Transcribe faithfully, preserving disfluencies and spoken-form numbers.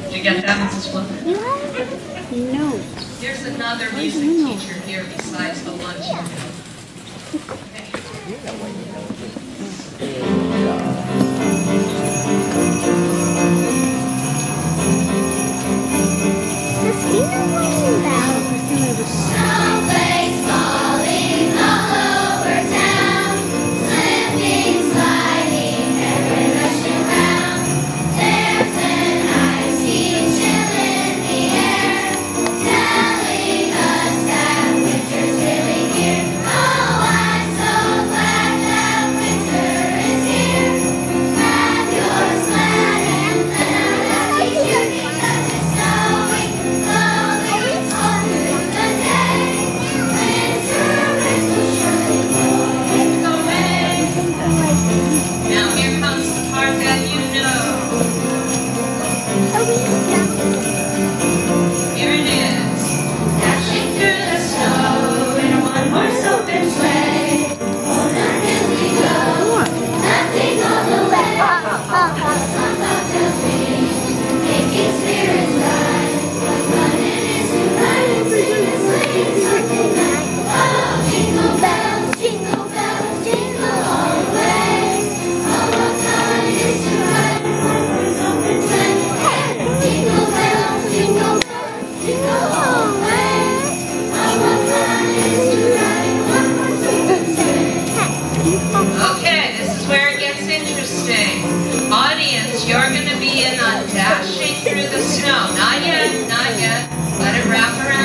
Did you get that, Missus Fluff? No. Here's another music teacher here besides the lunch here. Snowflakes falling all over town, slipping, sliding, every rushing round. There's an icy chill in the air, telling us that winter's really here. Oh, I'm so glad that winter is here. Grab your sled and then I'll teach you because it's snowing, slowly all through the day. Winter rain will surely blow it away. Now here comes the part that you know. Here it is. Dashing through the snow in a one-horse open sleigh. Oh, down hill we go, laughing all the way. All bobtails ring, making spirits rise. What's running is to ride and sing and sleigh something night. Oh, jingle bells, jingle bells, jingle all the way. Oh, what fun it is to ride in one-horse open sleigh. Jingle bells, jingle bells, jingle all the way. Oh, what fun it is to ride in one-horse open sleigh. Okay, this is where it gets interesting. Audience, you're going to be in on Dashing Through the Snow. Not yet, not yet. Let it wrap around.